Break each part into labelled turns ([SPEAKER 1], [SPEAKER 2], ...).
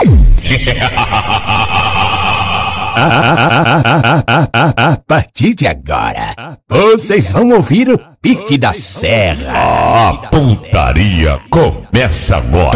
[SPEAKER 1] A partir de agora, vocês vão ouvir o Pique da Serra.
[SPEAKER 2] A pontaria começa agora.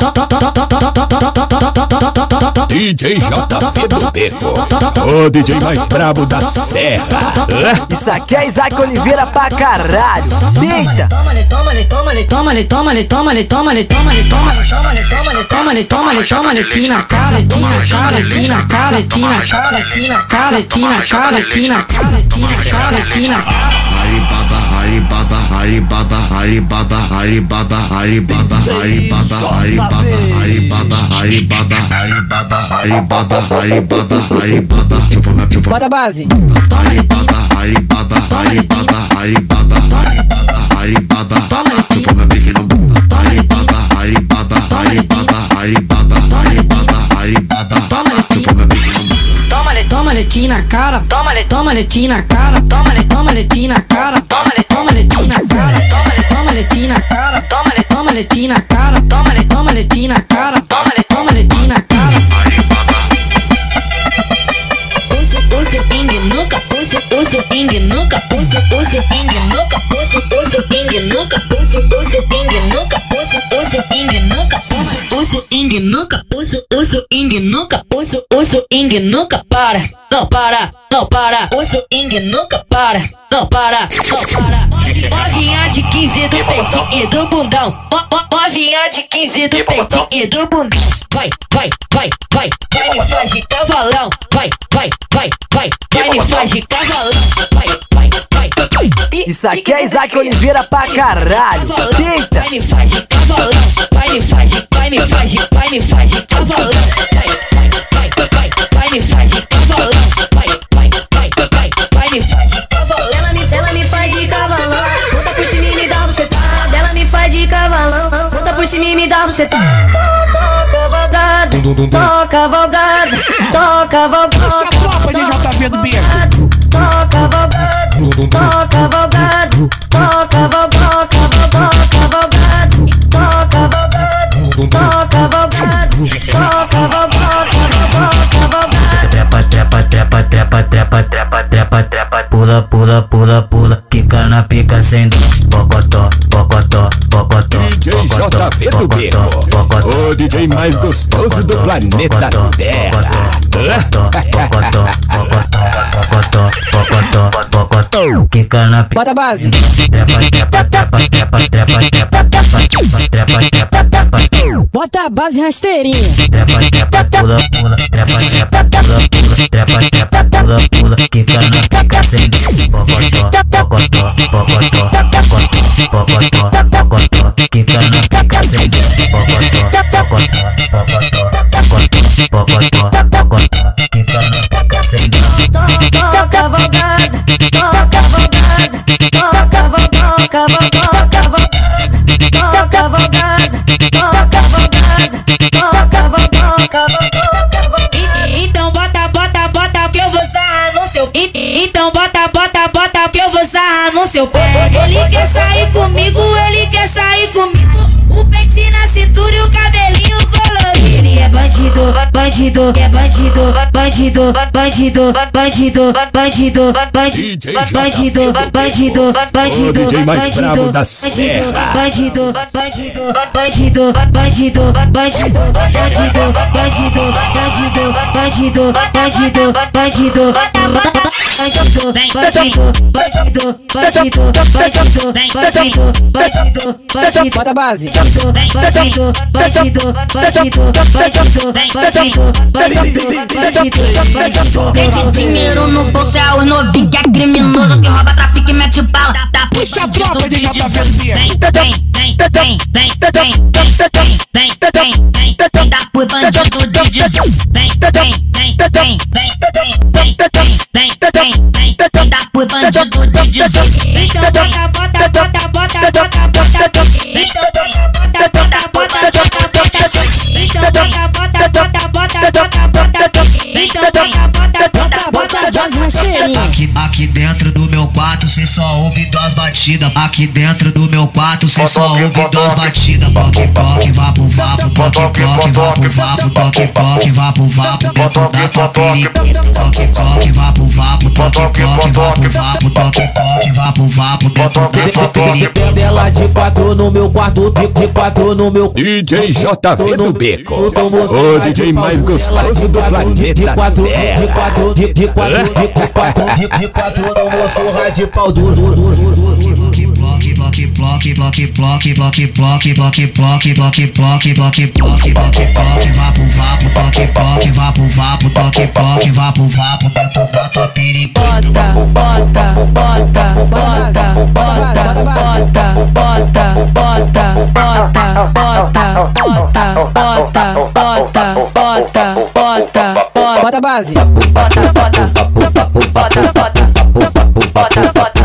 [SPEAKER 1] DJ JV do Beco, o DJ mais brabo da Serra.
[SPEAKER 3] Isso aqui é Isaac Oliveira pra caralho. Eita!
[SPEAKER 4] Toma-lhe, toma-lhe, toma-lhe, toma-lhe, toma-lhe, toma-lhe, toma-lhe, toma-lhe, toma-lhe, toma-lhe, toma-lhe, toma-lhe, toma-lhe, tina, caletina, caletina, caletina, caletina, caletina, caletina, caletina, caletina.
[SPEAKER 5] Alibaba, Alibaba, Alibaba, Alibaba, Alibaba, Alibaba, Alibaba, Alibaba, Alibaba, Alibaba, Alibaba, Alibaba.
[SPEAKER 3] Bota a base.
[SPEAKER 5] Alibaba, Alibaba, Alibaba, Alibaba, Alibaba. Alibaba, Alibaba, Alibaba, Alibaba, Alibaba.
[SPEAKER 4] Toma-lhe, tina, cara. Toma-lhe, tina, cara. Toma-lhe, tina, cara. Toma-lhe, tina, cara. Toma-lhe, tina, cara. Toma-lhe, tina, cara. Toma-lhe, tina, cara. Toma-lhe, tina, cara.
[SPEAKER 6] Pulse, pingue, nunca, pulse, pingue, nunca, pulse, pingue, nunca, pulse, pingue, nunca, pulse, pingue, nunca, pulse, pingue, nunca, pulse, pingue, nunca, pulse, pingue, nunca, pulse, pingue, nunca para, não para, não para, pulse, pingue, nunca para, não para, não para. Novinha de 15 do peitinho e do bundão, novinha de 15 do peitinho e do bundão. Vai, vai, vai, vai, vai me faz de cavalão, vai, vai, vai, vai, vai me faz de cavalão, vai, vai, vai, vai.
[SPEAKER 3] Isso aqui é Isaac Oliveira pra caralho. Eita!
[SPEAKER 6] Vai me faz de cavalão, vai me faz de, vai me faz de, vai me faz de cavalão, vai, vai, vai, vai, vai me faz de cavalão, vai, vai, vai, vai, vai me faz de cavalão. Ela me faz de cavalão, volta por cima e me dá você tá. Ela me faz de cavalão, volta por cima e me dá você tá. Toca volgada, toca volgada,
[SPEAKER 7] Essa tropa de JV do Beco.
[SPEAKER 6] toca volgada, toca volgada, toca volgada, toca volgada, toca volgada, toca volgada, toca volgada.
[SPEAKER 8] Trepa, trepa, trepa, trepa, trepa, trepa, trepa, trepa, pula, pula, pula, pula, quica na pica sem dó, bocotó, bocotó, bocotó,
[SPEAKER 1] DJ JV do Beco, o DJ mais gostoso do planeta Terra.
[SPEAKER 8] bocotó, bocotó, bocotó, bocotó, quica na pica.
[SPEAKER 3] Bota a base.
[SPEAKER 8] Trepa, trepa, trepa, trepa, trepa, trepa, trepa, trepa, trepa, trepa,
[SPEAKER 3] Bota a base rasteirinha.
[SPEAKER 8] trepa, trepa, pula, pula, trepa, trepa, pula, pula, trepa, trepa, pula, pula, quica na pica sem dó, bocotó, bocotó, bocotó, bocotó, bocotó, bocotó, quica na pica sem dó, bocotó, bocotó, bocotó, bocotó, bocotó, quica na pica sem dó.
[SPEAKER 6] Toca volgada, toca volgada, toca volgada, toca volgada, toca volgada, toca volgada, toca volgada. Então bota, bota, bota que eu vou sarrar no seu. Então bota, bota, bota que eu vou sarrar no seu pé. Ele quer sair comigo, ele quer sair comigo. O peitinho na cintura e o cabelinho colorido. Ele é bandido, bandido, é bandido, bandido, bandido, bandido, bandido, bandido, bandido, bandido, bandido,
[SPEAKER 1] o DJ mais brabo da Serra.
[SPEAKER 6] bandido, bandido, bandido, bandido, bandido, bandido, bandido, bandido, bandido, bandido, bandido. Bandido, bandido, bandido, bandido, bandido, bandido, bandido, bandido.
[SPEAKER 3] Bota a base.
[SPEAKER 6] Bandido, bandido, bandido, bandido, bandido, bandido.
[SPEAKER 9] Pede dinheiro no bolso, é os novinhos que é criminoso, que rouba, trafica e mete bala. Tá
[SPEAKER 7] Puxa a tropa de JV do Beco.
[SPEAKER 9] Vem, dá pro bandido de 18. Vem, dá pro bandido de 18.
[SPEAKER 6] Então bota, bota, bota, bota, bota, bota. Então bota, bota, bota, bota, bota. Então bota, bota, bota, bota, bota, bota. Então bota, bota, bota, bota, bota.
[SPEAKER 3] Bota a base rasteirinha.
[SPEAKER 8] Aqui dentro do meu quarto cê só ouve dose
[SPEAKER 10] duas batidas. Aqui dentro do meu quarto cê só ouve duas batidas. Toque, toque, vapo, vapo, toque, toque, vapo, vapo, toque, toque, vapo, vapo, dentro da tua periquita. Toque, toque, vapo, vapo, toque, toque, vapo, vapo, toque, toque, vapo, vapo, dentro da tua periquita.
[SPEAKER 3] Dela de quatro no meu quarto, de quatro no meu
[SPEAKER 1] DJ JV do Beco, o DJ mais gostoso do planeta Terra.
[SPEAKER 3] De quatro no moço de pau duro.
[SPEAKER 10] Bloque, bloque, bloque, bloque, bloque, bloque, bloque, bloque, bloque, bloque, bloque, bloque, bloque, bloque, bloque, vapo, vapo, toque, toque, vapo, vapo, toque, toque, vapo, vapo, dentro da tua periquita.
[SPEAKER 4] Bota, bota, bota, bota, bota, bota, bota, bota, bota, bota, bota, bota, bota, bota, bota, bota base. Bota, bota, bota, bota, bota, bota, bota,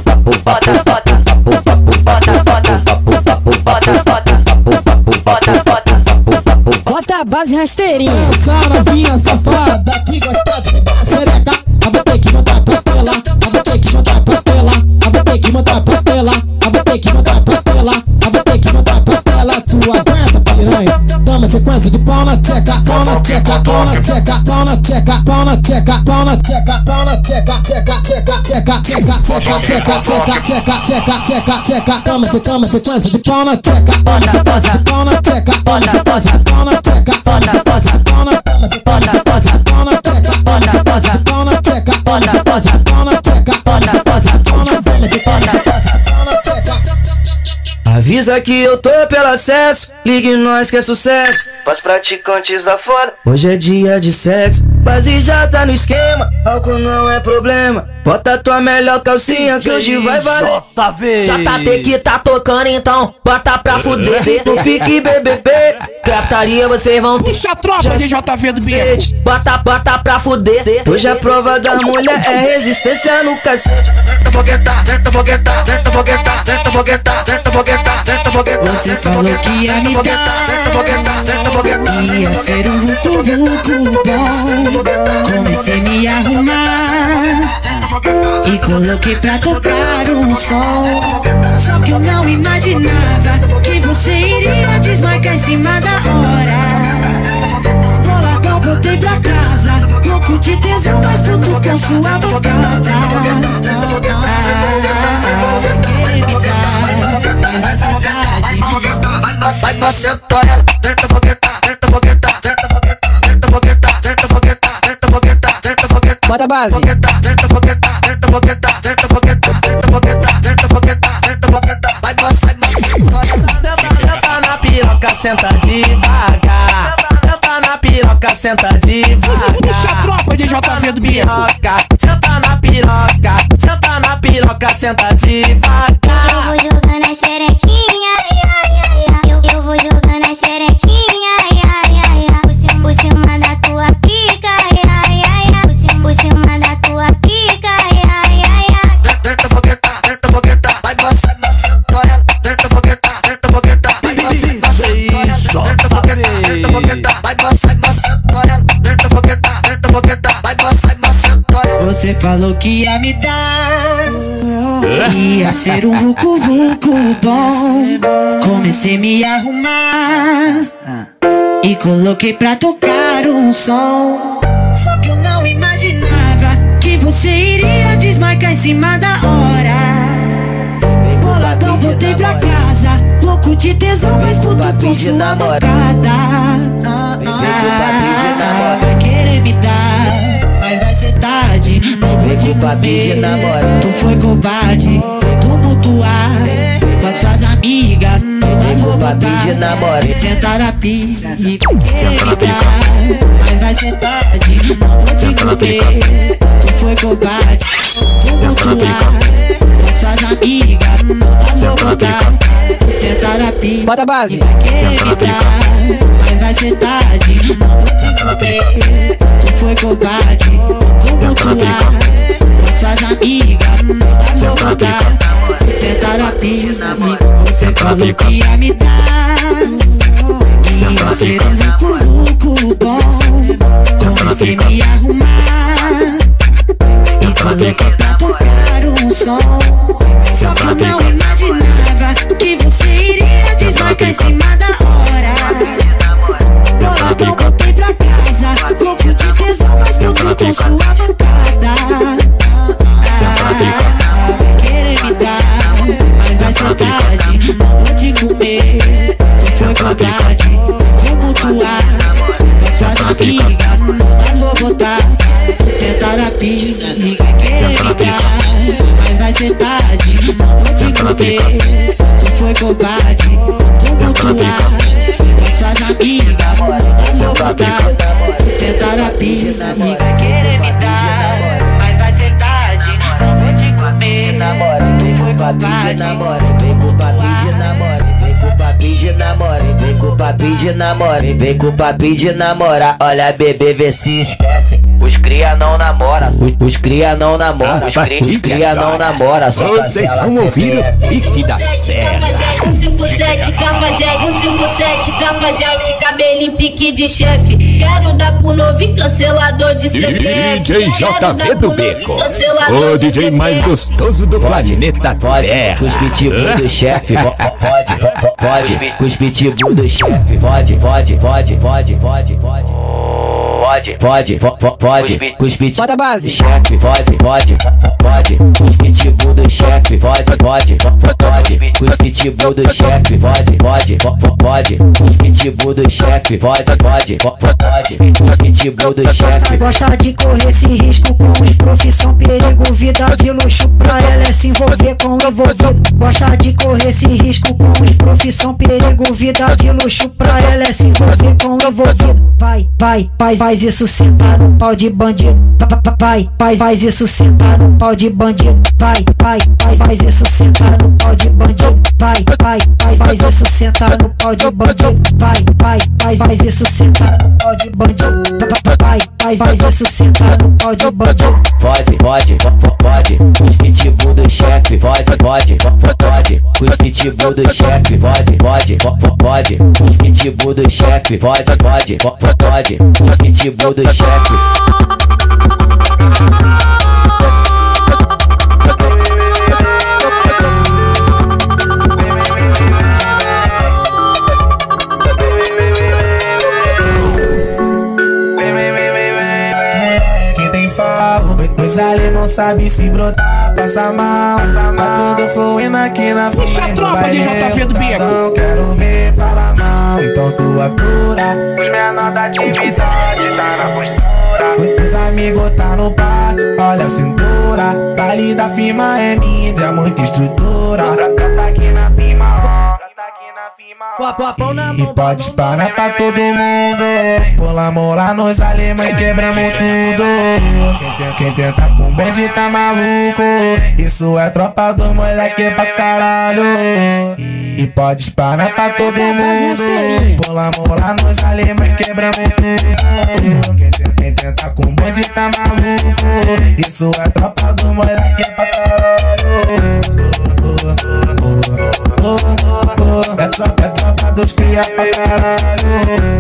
[SPEAKER 4] bota a base rasteirinha.
[SPEAKER 11] Essa novinha safada que gosta de dar xereca, eu vou ter que botar pra tela, eu vou ter que botar pra tela, eu vou ter que botar pra tela, eu vou ter que botar pra tela, eu vou ter que botar pra tela. Tu aguenta, piranha? Toma sequência de pau na tcheca, pau na tcheca, pau na tcheca, pau na tcheca, pau na tcheca, pau na tcheca, pau na tcheca, tcheca, tcheca, tcheca, tcheca, tcheca, tcheca, tcheca, tcheca, tcheca, tcheca, tcheca. Toma sequência de pau na tcheca, toma sequência de pau na tcheca, toma sequência de pau na tcheca, toma sequência de pau na tcheca, toma sequência de pau na tcheca, toma sequência de pau na tcheca, toma sequência de pau na tcheca, toma sequência de pau na tcheca.
[SPEAKER 12] Avisa que eu tô pelo acesso, ligue nós que é sucesso. Pras praticantes da foda, hoje é dia de sexo. Base já tá no esquema, álcool não é problema. Bota tua melhor calcinha que hoje vai valer.
[SPEAKER 3] JV que tá tocando então, bota pra fuder.
[SPEAKER 12] Não fique BBB,
[SPEAKER 3] Captaria vocês vão ter.
[SPEAKER 7] Puxa a tropa de JV do Beco.
[SPEAKER 3] Bota pra fuder.
[SPEAKER 12] hoje a prova da mulher é resistência no cacete.
[SPEAKER 10] Você falou que ia me dar, ia ser um vucu-vucu bom. Comecei a me arrumar e coloquei pra tocar um som. Só que eu não imaginava que você iria desmarcar em cima da hora. Boladão, voltei pra casa, louco de tesão, mas puto com sua bocada. Querer me dar, mas na saudade.
[SPEAKER 12] Vai pra sentar ela, tenta foguetar, tenta foguetar, tenta foguetar, tenta foguetar, tenta foguetar, tenta foguetar, tenta foguetar.
[SPEAKER 3] Bota a base.
[SPEAKER 12] Tenta foguetar, tenta foguetar, tenta foguetar, tenta foguetar, tenta foguetar, tenta foguetar. Vai passar,
[SPEAKER 3] Tenta na piroca, senta devagar. Tenta na piroca, senta devagar.
[SPEAKER 7] Puxa a tropa de JV do Beco.
[SPEAKER 3] Senta na piroca, senta na piroca, senta devagar.
[SPEAKER 6] Eu vou jogando a xerequinha, eu vou jogando a xerequinha, por cima da tua pica, por cima da tua pica,
[SPEAKER 12] tenta foguetar, vai passar, tenta foguetar, tenta foguetar, vai passar, tenta foguetar, vai passar, tenta foguetar, vai passar.
[SPEAKER 10] Você falou que ia me dar, ia ser um vucu-vucu bom. Comecei a me arrumar e coloquei pra tocar um som. Só que eu não imaginava que você iria desmarcar em cima da hora. Boladão, voltei pra casa, louco de tesão, mas puto com sua bocada. Vai querer me dar, mas vai ser tarde. Não vou te comer, tu foi covarde. Tumultuar com as suas amigas, todas vou botar. Sentar na pista e querer me dar, mas vai ser tarde. Não vou te comer, tu foi covarde. Tumultuar com as suas amigas, todas vou botar. Sentar na pista.
[SPEAKER 3] Bota a base.
[SPEAKER 10] Querer me dar, mas vai ser tarde. Não vou te comer, tu foi covarde. Tumultuar com suas amigas, todas vou botar. Sentar na pista, você falou que ia me dar, ia ser um vucu-vucu bom. Comecei a me arrumar e coloquei pra tocar um som. Só que covarde, tumultuar com suas amigas, todas vou botar. Sentar na pista, ninguém querer brigar, mas vai ser tarde, não vou te comer. Tu foi covarde, tumultuar com suas amigas, todas vou botar. Sentar na pista, ninguém querer brigar, mas vai ser tarde, não vou te comer. Tu foi covarde, vem com papinho de namoro, vem com papinho de namoro, vem com papinho de namoro, vem com papinho de namorar. Olha bebê, vê se esquece. Os cria não namora, os cria não namora, os cria não namora.
[SPEAKER 1] Vocês vão ouvir o Pique da Serra.
[SPEAKER 6] 57 Cafajeste, 57 Cafajeste, cabelinho pique de chefe. Quero dar pro novinho cancelador de CPF.
[SPEAKER 1] DJ JV do Beco, o DJ mais gostoso do planeta Terra.
[SPEAKER 12] Com os pitbull do chefe, pode. Com os pitbull do chefe, pode. Com os pitbull
[SPEAKER 3] bota a base.
[SPEAKER 12] Chefe, pode. Com os pitbull do chefe, pode. Com os pitbull do chefe, pode. Com os pitbull do chefe, pode. Com os pitbull do chefe.
[SPEAKER 10] Gosta de correr esse risco com os profissão, perigo, vida de luxo pra ela é se envolver com o envolvido. Gosta de correr esse risco com os profissão, perigo, vida de luxo pra ela é se envolver com o envolvido. Faz isso sentar no pau de bandido. Faz isso sentar no pau de bandido. Faz isso sentar no pau de bandido. Faz isso sentar no pau de bandido. Faz isso sentar no pau de bandido. Faz isso sentar no pau de bandido.
[SPEAKER 12] Pode. Com os pitbull do chefe, pode. Com os pitbull do chefe, pode. Com os pitbull do chefe, pode. Com os pitbull do chefe.
[SPEAKER 13] Que tem falo, os alemão sabe se brotar, passa mal. Tá tudo fluindo aqui na frente.
[SPEAKER 7] Puxa a tropa de JV do Beco.
[SPEAKER 13] Não quero ver falar mal, então tu apura. Os menor da atividade tá na postura. Os amigos tá no pátio, olha a cintura. Baile da firma é mídia, muita estrutura. Tá aqui na firma, e pode parar pra todo mundo. Pula morar nos alemães, quebramos tudo. Quem tenta com o bonde tá maluco. Isso é tropa do moleque pra caralho. E pode parar pra todo mundo. Pula morar nos alemães, quebramos tudo. Quem tenta com o bonde tá maluco. Isso é tropa do moleque pra caralho. É tropa dos cria pra caralho.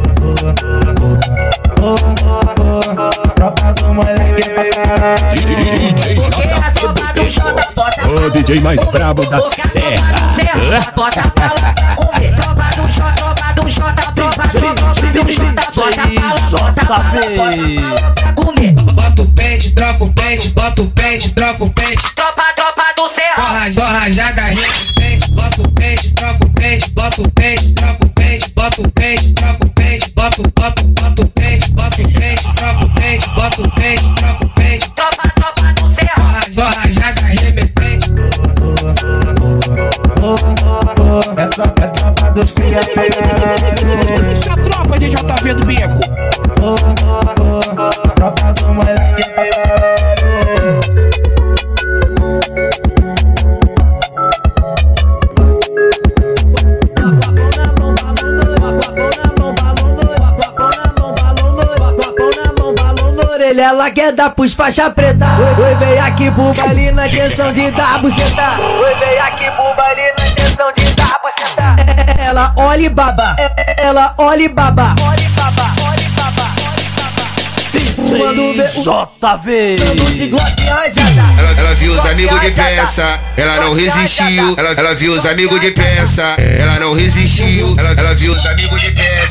[SPEAKER 13] Tropa do moleque pra caralho.
[SPEAKER 1] DJ JV do Beco, o DJ mais brabo da Serra.
[SPEAKER 9] Bota a bala, comer. Tropa do J, tropa do J, tropa do J, bota a bala, comer.
[SPEAKER 7] Bota o pente, troca o pente, bota o pente, troca o pente.
[SPEAKER 9] Tropa do Serra.
[SPEAKER 7] Borra já da rede. Bota o pente, troca o pente, bota o pente, troca o pente, bota o pente, troca o pente, bota o pente, bota o pente, troca o pente, bota o pente, troca o pente.
[SPEAKER 9] Tropa do Serra.
[SPEAKER 7] Borra já da remetente.
[SPEAKER 13] É tropa dos cria pra caralho.
[SPEAKER 7] Puxa a tropa de JV do Beco.
[SPEAKER 13] Tropa do moleque pra caralho.
[SPEAKER 3] Ela quer dar pros faixa preta. Oi, vem aqui pro baile na intenção de dar buceta. Oi, vem aqui pro baile na intenção de dar buceta. Ela olha e baba, ela olha e baba. Olha e baba, olha e baba, olha e baba. Mando ver
[SPEAKER 1] JV.
[SPEAKER 3] Sanduíche Glock rajada.
[SPEAKER 5] Ela viu os amigos de peça, ela não resistiu. Ela viu os amigos de peça, ela não resistiu. Ela viu os amigos de peça.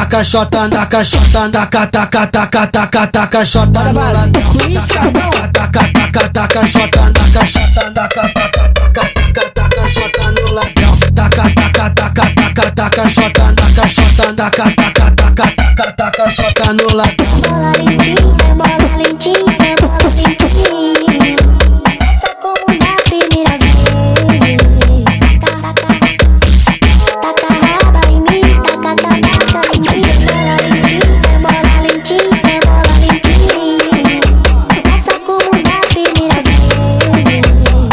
[SPEAKER 3] taca xota, taca xota, taca, taca, taca, taca, taca xota no ladrão. Taca, taca, taca xota, taca xota, taca, taca, taca, taca xota no ladrão. Taca, taca, taca, taca, taca xota, taca xota, taca, taca, taca, taca, taca xota no ladrão.
[SPEAKER 14] Bola lentinha, bola lentinha, bola lentinha. Essa como da primeira vez. Taca raba em mim, taca tabaca em mim. Bola lentinha, bola lentinha. Essa como da primeira vez.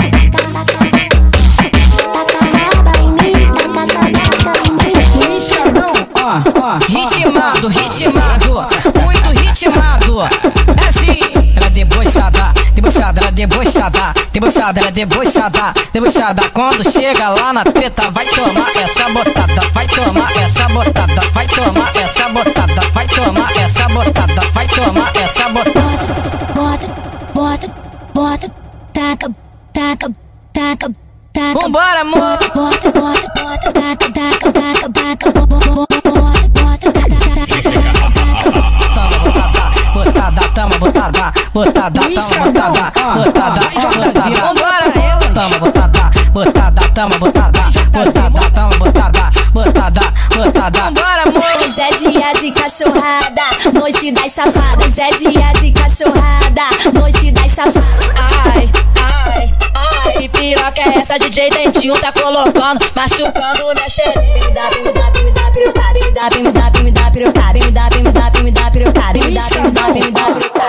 [SPEAKER 14] Taca raba em mim, taca tabaca em mim.
[SPEAKER 4] Policiadão, ó, ritmado, muito ritmado. É assim, ela debochada, debochada, ela debochada, debochada, ela debochada, debochada. Quando chega lá na treta, vai tomar essa botada, vai tomar essa botada, vai tomar essa botada, vai tomar essa botada, vai tomar essa botada.
[SPEAKER 14] Bota, bota, bota, taca, taca, taca, taca.
[SPEAKER 4] Vambora, amor.
[SPEAKER 14] Bota, bota, bota, taca, taca, taca, taca, bota, bota, bota, taca, taca, taca.
[SPEAKER 4] Botada, tamo botada, botada, tamo botada, botada, botada. Vambora, eu. Tamo botada, botada, tamo botada, botada, tamo botada, botada, botada. Vambora, amor.
[SPEAKER 15] Hoje é dia de cachorrada, noite das safadas. Hoje é dia de cachorrada, noite das safadas.
[SPEAKER 4] Ai, ai, ai. Que piroca é essa, DJ Dentinho tá colocando, machucando minha xereca.
[SPEAKER 15] Me dá piroca, me dá piroca, me dá piroca, me dá piroca, me dá piroca, me dá piroca, me dá piroca, me dá piroca.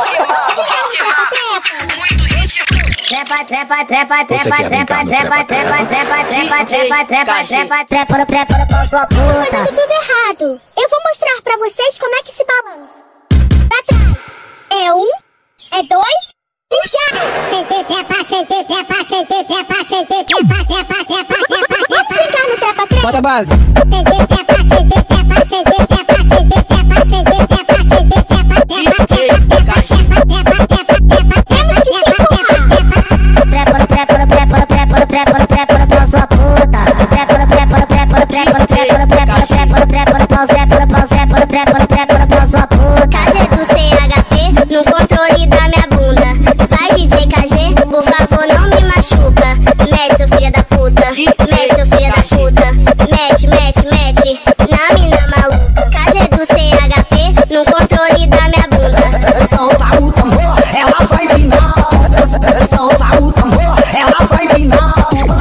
[SPEAKER 4] Ritmado, muito ritmado.
[SPEAKER 14] Trepa, trepa, trepa, trepa, trepa, trepa, trepa, trepa, trepa, trepa, trepa, trepa, trepa, trepa, com sua puta.
[SPEAKER 16] Tá tudo errado. Eu vou mostrar pra vocês como é que se balança. Pra trás. É 1, é 2 e já.
[SPEAKER 14] Sente trepa, sente trepa, sente trepa, sente trepa, trepa, trepa, trepa,
[SPEAKER 16] Vamos brincar no trepa, trepa.
[SPEAKER 17] Bota a base.
[SPEAKER 14] sente trepa, sente trepa, sente trepa, sente trepa, sente trepa, sente trepa, trepa, trepa, trepa, trepa, trepa,
[SPEAKER 16] Temos que se empurrar.
[SPEAKER 14] trepa, trepa, trepa, trepa, trepa, trepa, com sua puta. Trepa, trepa, trepa, trepa, trepa, trepa, trepa, trepa, trepa, trepa, com sua puta.
[SPEAKER 16] KG do CHP no controle da minha bunda. Vai DJ KG, por favor não me machuca. Mete seu filho da puta, mete seu filho da puta. Mete, mete, mete na mina maluca. KG do CHP no controle da minha bunda.
[SPEAKER 3] Solta o tambor, ela vai pinar. Solta o tambor, ela vai pinar.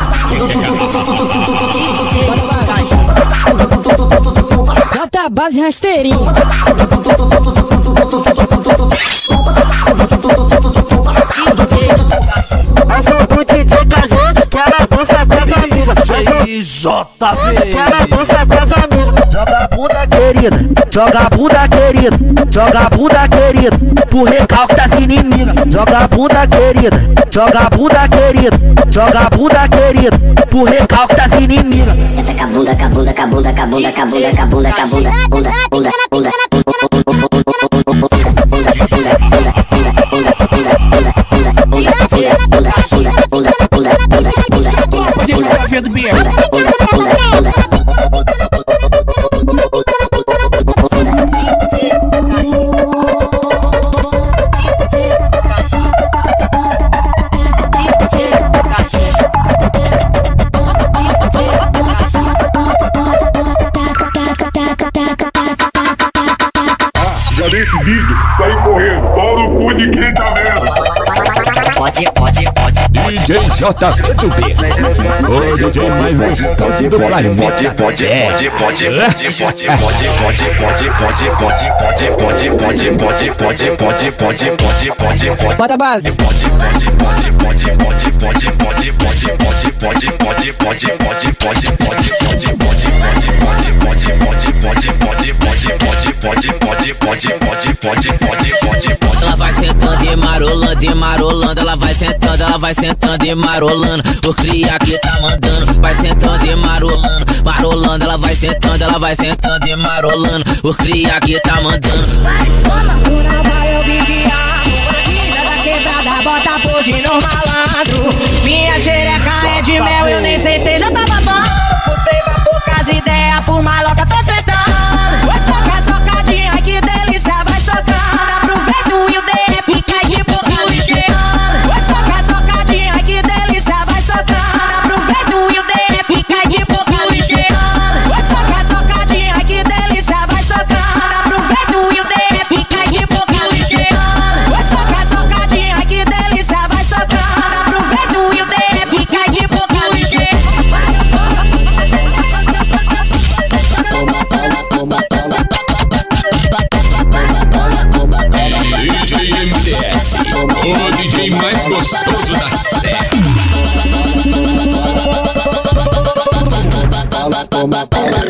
[SPEAKER 4] Bota a base rasteirinho.
[SPEAKER 3] Eu sou do DJ KG, que ela dança com as amigas. JV, que ela dança com as amigas. Joga a bunda querida, joga a bunda querida, joga a bunda querida, pro recalque das inimigas. Joga a bunda querida, joga a bunda querida, joga a bunda querida, pro recalque das inimigas.
[SPEAKER 14] Senta com a bunda, com a bunda, com a bunda, com a bunda, com a bunda, com a bunda, com a bunda, bunda, bunda, bunda.
[SPEAKER 18] Do Bia.
[SPEAKER 19] Já desse vídeo, sai correndo, pau no cu de quem tá vendo.
[SPEAKER 2] Pode. DJ JV do B, o DJ mais gostoso do planeta.
[SPEAKER 17] Bota a base.
[SPEAKER 20] Ela vai sentando e marolando, ela vai sentando, e marolando. O cria que tá mandando, vai sentando e marolando, ela vai sentando, e marolando. O cria que tá mandando.
[SPEAKER 4] Vai, toma, uma vai eu vigiar. Mina da quebrada, bota pose no malandro. Minha xereca é de mel, eu nem sentei, já tava bom. Puxei pra poucas ideias, por maloca tô sentando.
[SPEAKER 21] toma bala.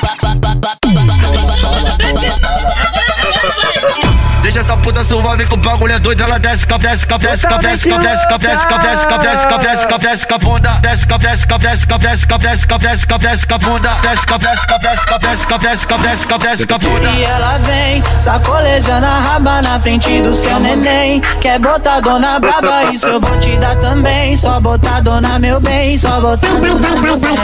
[SPEAKER 7] Deixa essa puta suave que o bagulho é doido. Ela desce, desce, desce, desce, desce, desce, desce, desce, desce, desce, desce, com a bunda. Desce, desce, desce, desce, desce, desce, desce, com a bunda. Desce, desce, desce, desce, desce, desce, desce, com a bunda.
[SPEAKER 8] E ela vem sacolejando a raba na frente do seu neném. Quer botar dona braba, isso eu vou te dar também. Só botar dona meu bem, só botar dona meu bem.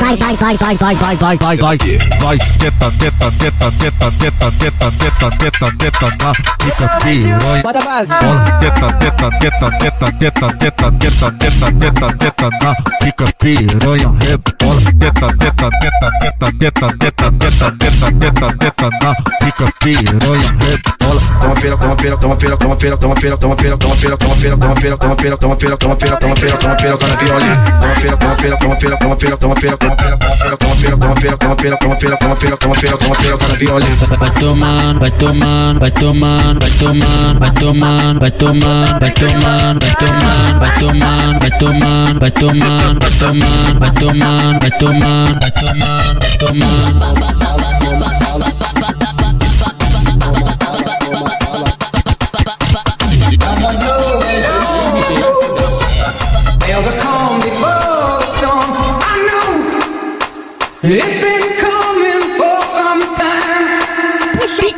[SPEAKER 2] Vai, teta, teta, teta, teta, teta, teta, teta, teta, teta, na pica piranha.
[SPEAKER 11] Bota a base.
[SPEAKER 2] Teta, teta, teta, teta, teta, teta, teta, teta, teta, teta, na pica piranha. Rebola. Teta, teta, teta, teta, teta, teta, teta, teta, teta, teta, na pica piranha. Rebola.
[SPEAKER 7] Toma pera, toma pera, toma pera, toma pera, toma pera, toma pera, toma pera, toma pera, toma pera, toma pera, toma pera, toma pera, toma pera, toma pera, para violinha. Toma pera, toma pera, toma pera, toma pera, toma pera, toma pera, toma pera, toma pera, toma pera, toma pera, toma pera, toma pera, toma pera, para violinha.
[SPEAKER 9] Vai tomando, vai tomando, vai tomando, vai tomando, vai tomando, vai tomando, vai tomando, vai tomando, vai tomando, vai tomando, vai tomando, vai tomando, vai tomando, vai tomando, vai tomando, vai tomando.
[SPEAKER 13] There's a calm before the storm. I know it's been coming for some time.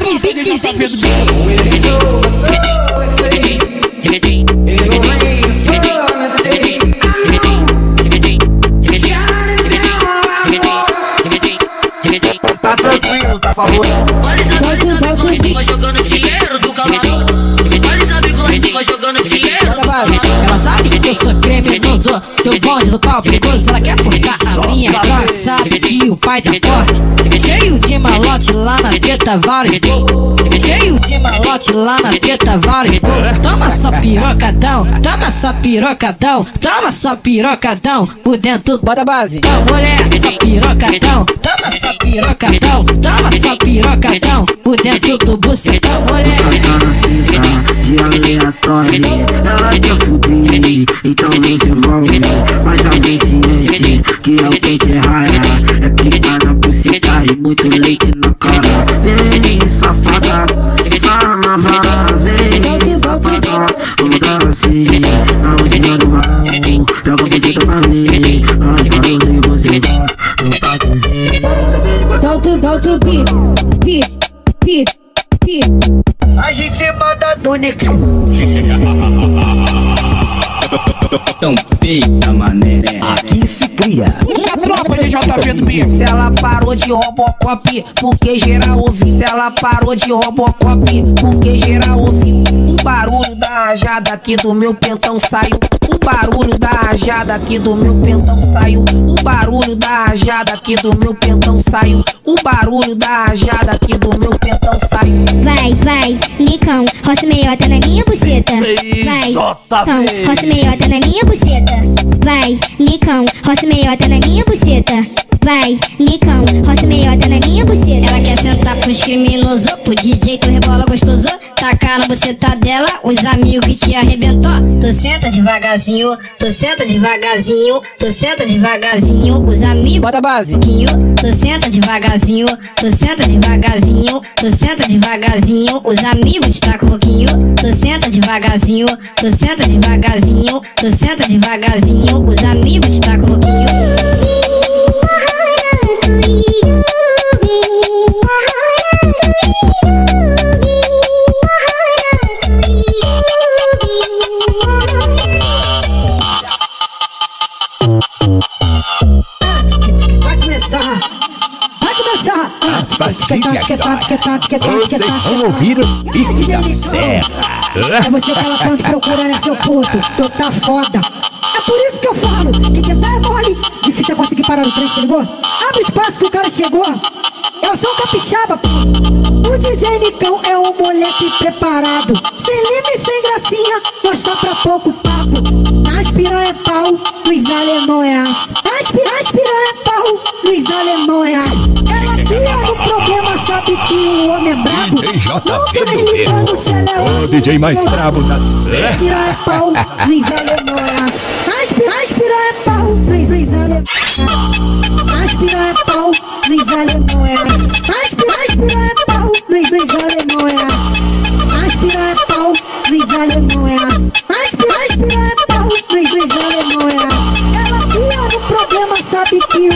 [SPEAKER 3] Tá tranquilo, tá favor.
[SPEAKER 15] Olha os amigos lá em cima jogando dinheiro do camarão. Olha os amigos lá em cima jogando dinheiro.
[SPEAKER 4] Ela sabe que eu sou criminoso, que o bonde do pau perigoso. Ela quer furtar a minha sorte, sabe que o pai tá forte. Cheio de malote lá na teta, vários cheio de malote lá na teta, vários toma só pirocadão, toma só pirocadão, toma só pirocadão por dentro.
[SPEAKER 11] Bota a base.
[SPEAKER 4] Mulher, só pirocadão, toma só pirocadão, toma só pirocadão por dentro do bucetão, mulher.
[SPEAKER 22] De aleatório, ela quer fuder, então não se envolve. Mas já bem ciente que é o pente raia. É pica na buceta e muito leite na cara. Vem safada, sarnava, vem safada. Toda assim, aonde eu não vou, joga a buceta pra mim. Nós vamos e você vai, não tá dizendo.
[SPEAKER 11] Don't beat.
[SPEAKER 3] A gente manda do
[SPEAKER 1] Tão feita, mané.
[SPEAKER 10] Aqui se cria.
[SPEAKER 18] Tropa de JP do B.
[SPEAKER 3] Se ela parou de Robocop, porque geral ouvi. Se ela parou de Robocop, porque geral ouvi. O barulho da rajada aqui do meu pentão saiu. O barulho da rajada aqui do meu pentão saiu. O barulho da rajada aqui do meu pentão saiu. O barulho da rajada aqui do meu pentão saiu.
[SPEAKER 14] Vai, Nicão, roça meiota na minha buceta. Vai, roça meiota na minha buceta. Vai, Nicão, roça meiota na minha buceta. Vai, Nicão, roça meiota na minha buceta.
[SPEAKER 4] Ela quer sentar pros criminosos, pro DJ que rebola gostoso. Tacar na buceta dela, os amigos que te arrebentou. Tu senta devagarzinho, tu senta devagarzinho, tu senta devagarzinho. Os amigos,
[SPEAKER 11] bota a base.
[SPEAKER 4] Tu senta devagarzinho, tu senta devagarzinho, tu senta devagarzinho. Os amigos tá com pouquinho. Tu senta devagarzinho, tu senta devagarzinho, tu senta devagarzinho. Os amigos tá com pouquinho.
[SPEAKER 2] Vocês vão ouvir o pique da serra.
[SPEAKER 23] É você que ela tanto procurando, é seu puto. Tu tá foda. É por isso que eu falo que tentar é mole. Difícil é conseguir parar o trem, se ligou? Abre espaço que o cara chegou. Eu sou um capixaba, pô. O DJ Nicão é um moleque preparado. Sem lima e sem gracinha, nós tá pra pouco papo. Aspira é pau, Luiz Alemão é aço. Aspira é pau, Luiz Alemão é aço. Ela pia no problema, sabe que o homem é brabo.
[SPEAKER 2] DJ JP do Berro, o DJ mais brabo da serra.
[SPEAKER 23] Aspira é pau, Luiz Alemão é aço. Aspira é pau, Luiz Alemão. Aspira é pau.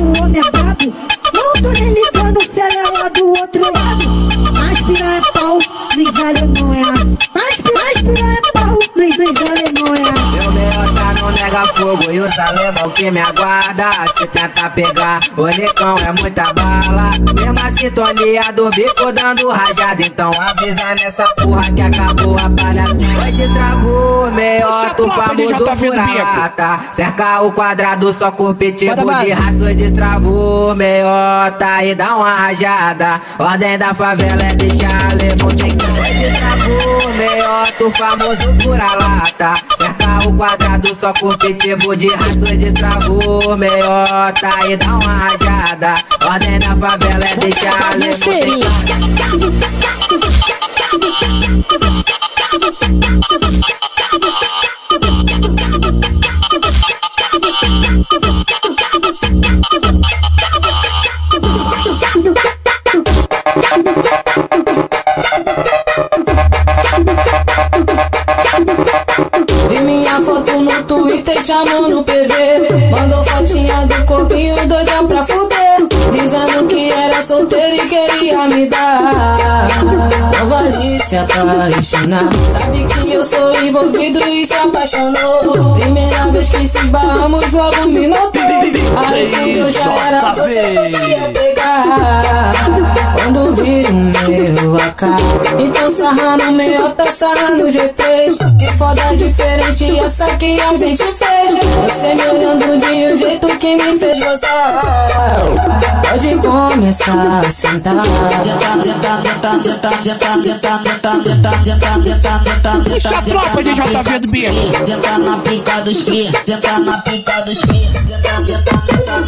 [SPEAKER 23] o homem é brabo. Não tô nem ligando se ela é lá do outro lado. Aspira é pau, Luiz Alemão é aço. Aspira é pau, Luiz Alemão é aço.
[SPEAKER 5] Meu meiota não nega fogo e os alemão que me aguarda. Se tenta pegar, o Nicão é muita bala. Mesma sintonia do bico dando rajada. Então avisa nessa porra que acabou a palhaçada. Vai destravou, meiota, o famoso fura-lata. Cerca o quadrado só com pitbull de raça. Destravou, meiota, e dá uma rajada. Ordem da favela é deixar alemão sem querer. Destravou, meiota, o famoso fura-lata. Cerca o quadrado só com pitbull de raça. Destravou, meiota, e dá uma rajada. Ordem da favela é deixar alemão sem querer.
[SPEAKER 6] Vi minha foto no Twitter chamando no PV. Mandou fotinha do corpinho doida pra fuder. Dizendo que era solteiro e queria me dar. Não vale se apaixonar. Sabe que eu sou envolvido e se apaixonou. Primeira vez que se esbarramos logo me notou. Aí que eu já era, você ia pegar. Quando vi o meu AK, então sarra no meiota, sarra no G3. Que foda diferente essa que a gente fez. Você me olhando de um jeito que me fez gozar. Pode começar a sentar.
[SPEAKER 18] Puxa a tropa de JV do Bico.
[SPEAKER 6] Tenta na pica dos cria, tenta na pica dos cria, tenta na pica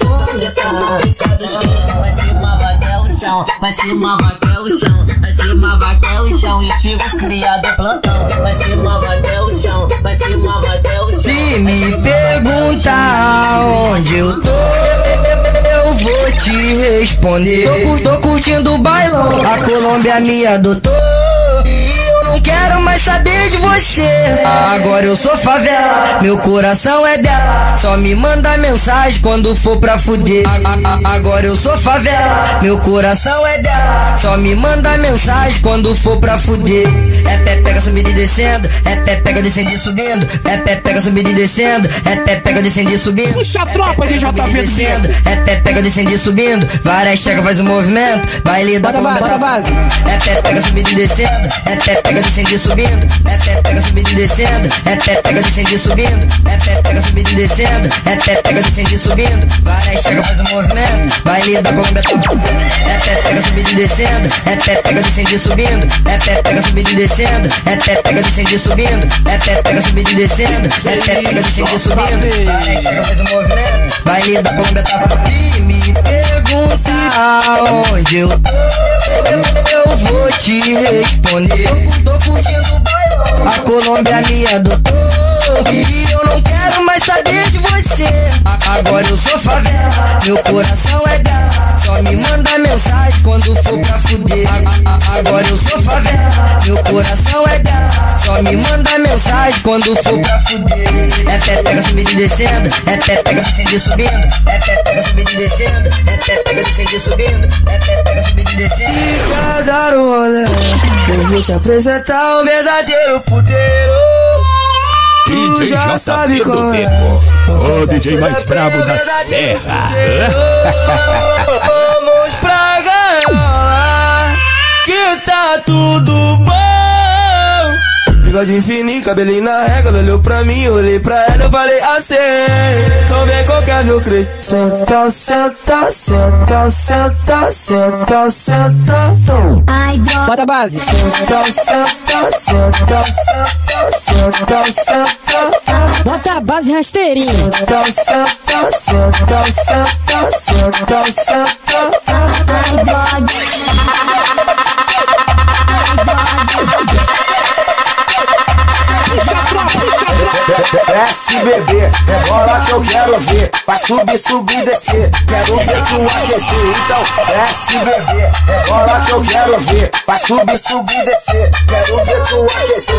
[SPEAKER 6] dos cria. Vai cima, vai até o chão, vai cima, vai até o chão, vai cima, vai até o chão. E tive os criados plantão. Vai cima, vai até o chão, vai cima, vai até o chão.
[SPEAKER 3] Se me perguntar onde eu tô, eu vou te responder. Tô curtindo o bailão, a Colômbia me adotou. Não quero mais saber de você. Agora eu sou favela, meu coração é dela. Só me manda mensagem quando for pra fuder. Agora eu sou favela, meu coração é dela. Só me manda mensagem quando for pra fuder. É pé, pega, subindo e descendo. É pé, pega, descendo e subindo. É pé, pega, subindo e descendo. É pé, pega, descendo e subindo.
[SPEAKER 18] Puxa a tropa de JV
[SPEAKER 3] descendo. É pé, pega, descendo e subindo. Várias chega, faz um movimento. Baile da Colômbia tá base. É pé, pega, subindo e descendo. É pé, pega, descendo e subindo. É pé, pega, subindo e descendo. É pé, pega, descendo e subindo. É pé, pega, subindo e descendo. É pé, pega, descendo e subindo. Várias chega, faz um movimento. Baile da Colômbia tá base. É pé, pega, subindo e descendo. É pé, pega, descendo e subindo. É pé, pega, subindo e descendo. É pé, pega, descendo e subindo. É pé, pega, subindo e descendo. É pé, pega, descendo e subindo. Várias chega, faz um movimento. Baile da Colômbia tá base. E me pergunta onde eu tô, eu vou te responder. Tô curtindo o bailão, a Colômbia me adotou. E eu não quero mais saber de você. Agora eu sou favela, meu coração é dela. Só me manda mensagem quando for pra fuder. Agora eu sou favela, meu coração é dela. Só me manda mensagem quando for pra fuder. É pé, pega, subindo e descendo. É pé, pega, descendo e subindo. É pé, pega, subindo e descendo. É pé, pega, descendo e subindo. É pé, pega, subindo e descendo.
[SPEAKER 12] Se cada rolê, eu vou te apresentar o verdadeiro puteiro.
[SPEAKER 24] DJ JV do Beco, o DJ mais brabo da Serra.
[SPEAKER 12] Vamos pra gaiola, que tá tudo bom. Bigode fininho, cabelinho na régua. Ela olhou pra mim, eu olhei pra ela, eu falei assim: então vem qualquer meu crê. Senta, senta, senta, senta, senta, senta.
[SPEAKER 23] Ai, droga.
[SPEAKER 6] Bota a base.
[SPEAKER 12] Senta, senta, senta, senta, senta, senta.
[SPEAKER 23] Bota a base rasteirinha.
[SPEAKER 12] Senta, senta, senta, senta, senta, senta.
[SPEAKER 23] Ai, droga. Ai, droga.
[SPEAKER 12] SBB, é bola que eu quero ver. Vai subir, subir, descer. Quero ver tu aquecer. Então, SBB, é bola que eu quero ver. Vai subir, subir, descer. Quero ver tu aquecer.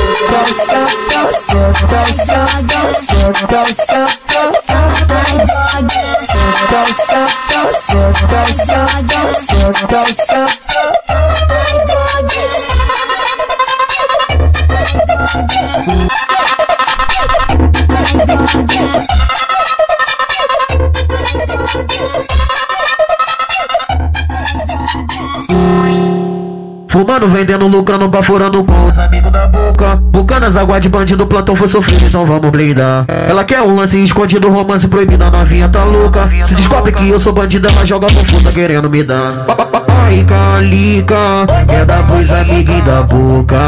[SPEAKER 12] Senta, senta, senta, senta, senta.
[SPEAKER 17] Fumando, vendendo, lucrando, baforando com os amigos da boca. Bucanas, água de bandido, plantão foi sofrido, então vamos blindar. Ela quer um lance escondido, romance proibido, a novinha tá louca. Se descobre que eu sou bandido, ela joga confusa querendo me dar. Ai, calica, quer dar pros amiguinhos da boca.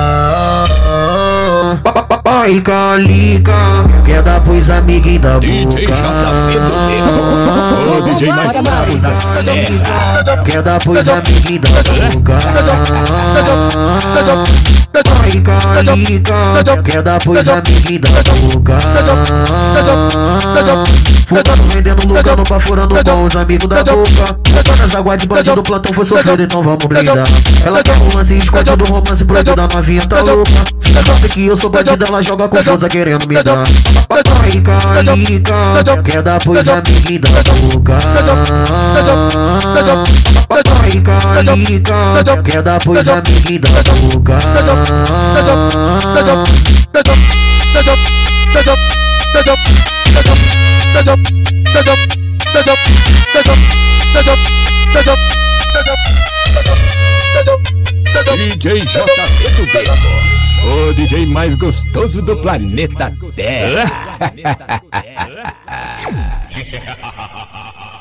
[SPEAKER 17] Ai, calica, quer dar pros amiguinhos da boca.
[SPEAKER 24] DJ JV do Beco, o DJ mais bravo da Serra.
[SPEAKER 17] Quer dar pros amiguinhos da boca. Ai, calica, quer dar pros amiguinhos da boca. Fumando, vendendo, lucrando, baforando com os amigos da boca. Bucanas, água de bandido, plantão foi sofrido, então vamos blindar. Ela quer um lance escondido, romance proibido, a novinha tá louca. Se descobre que eu sou bandido, ela joga confusa querendo me dar. Ai, calica, quer dar pros amiguinhos da boca. Ai, calica, quer dar pros amiguinhos da boca.
[SPEAKER 24] DJ JV do Beco, o DJ mais gostoso do planeta Terra.